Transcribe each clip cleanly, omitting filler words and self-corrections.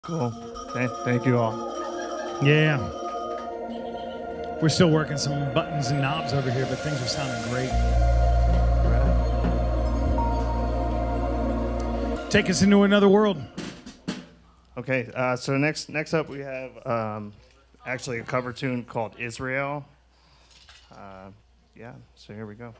Cool. Thank you all. Yeah. We're still working some buttons and knobs over here, but things are sounding great. Take us into another world. Okay, so next up we have actually a cover tune called Isreal. Yeah, so here we go.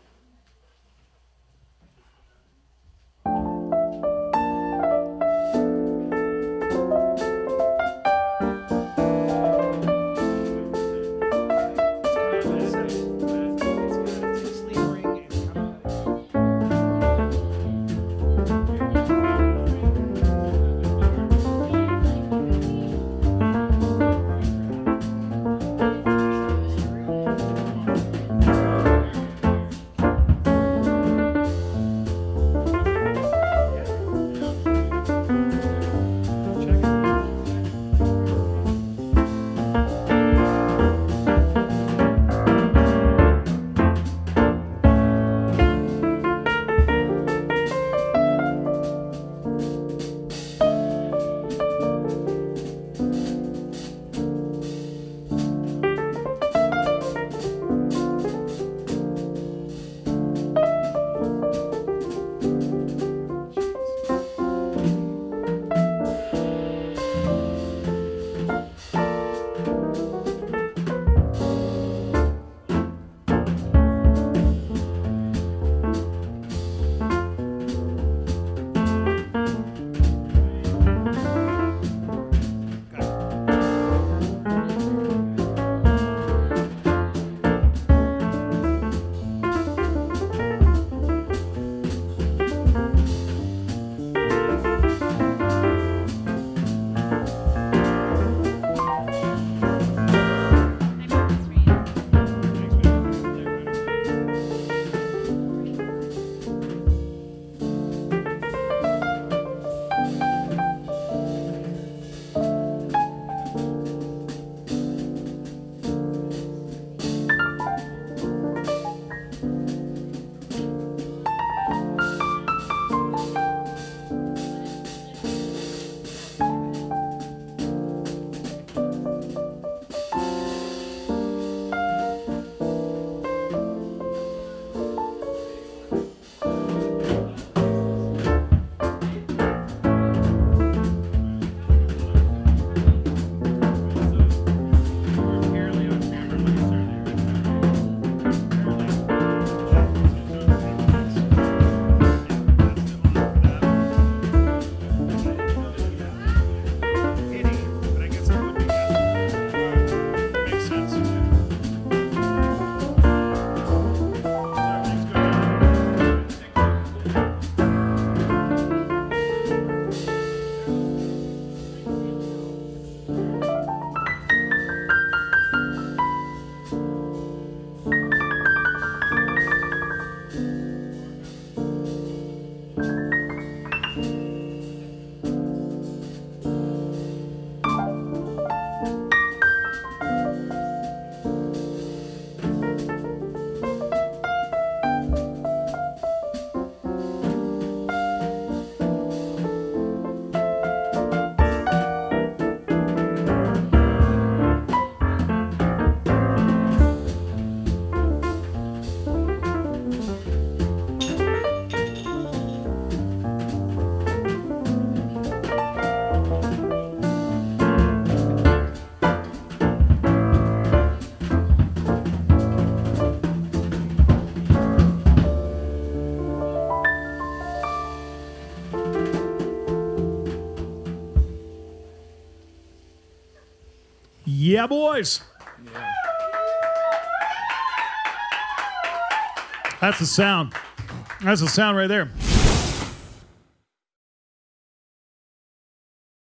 Yeah, boys. Yeah. That's the sound. That's the sound right there.